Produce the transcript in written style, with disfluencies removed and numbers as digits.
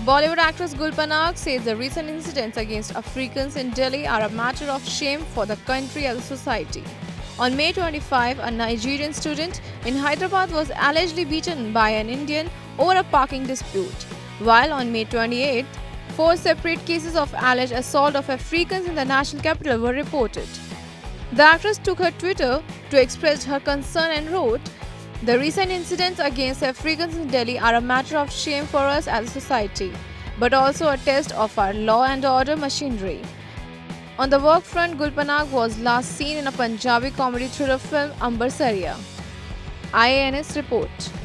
Bollywood actress Gul Panag says the recent incidents against Africans in Delhi are a matter of shame for the country as a society. On May 25, a Nigerian student in Hyderabad was allegedly beaten by an Indian over a parking dispute, while on May 28, 4 separate cases of alleged assault of Africans in the national capital were reported. The actress took her Twitter to express her concern and wrote, "The recent incidents against Africans in Delhi are a matter of shame for us as a society, but also a test of our law and order machinery." On the work front, Gul Panag was last seen in a Punjabi comedy thriller film Amber Sariya. IANS report.